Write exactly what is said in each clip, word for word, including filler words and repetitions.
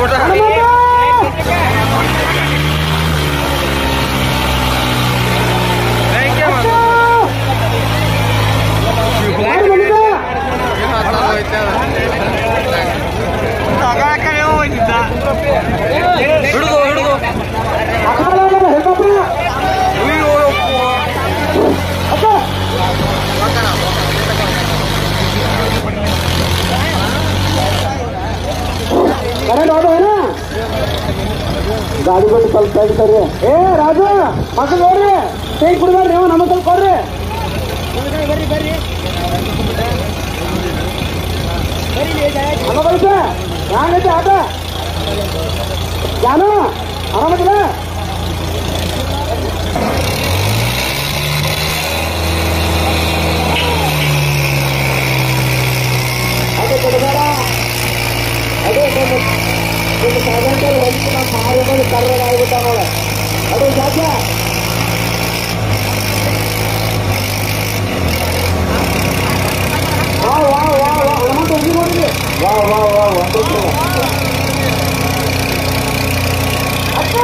गाड़ी को ಸ್ವಲ್ಪ ಸೈಡ್ ಕರಿ ಏ ರಾಜು ಮಕ್ಕಳು ನೋಡ್ರಿ ಕೈ ಕುಡಿದ್ರಿ ನೀವು ನಮ್ಮ ಸ್ವಲ್ಪ ಕೊಡ್ರಿ ಬರ್ರಿ ಬರ್ರಿ ಅಮ್ಮ ಬರುತ್ತೆ ಯಾಕೈತೆ ಆಟ ಜಾನು ಆರಾಮದಿಲ್ಲ ಅದೇ ಕೊಡಬೇಡ ಅದೇ ಸಾಧಾರಣ ಮಾರಿ ಕರ್ರ ಆಗ್ಬಿಟ್ಟ ನೋಡ ಅದು ಸಾಧ್ಯ ವಾ ವಾ ವಾ ವಾ ಹನುಮಂತ ಹೋಗಿ ನೋಡಿದ್ರಿ ವಾ ವಾ ವಾ ಅಕ್ಕ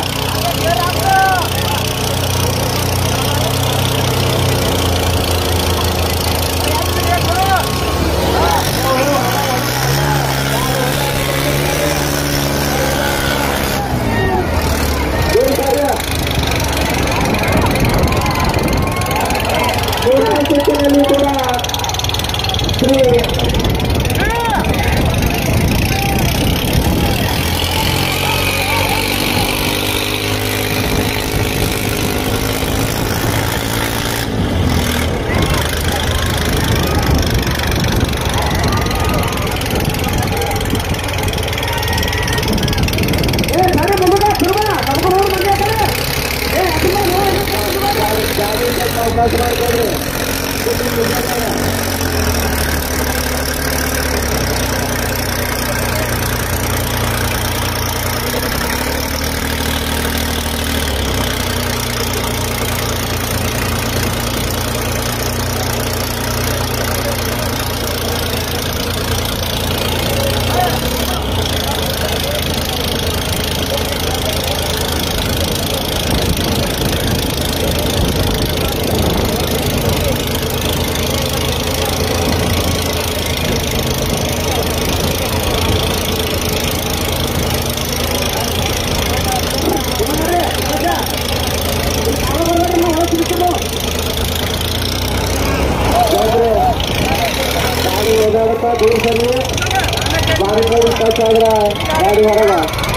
ಕೂಡ ಶ್ರೀ ಅವಕಾಶ ಮಾಡಿಕೊಡ್ರಿ दूर सर बारी बारी गाड़ी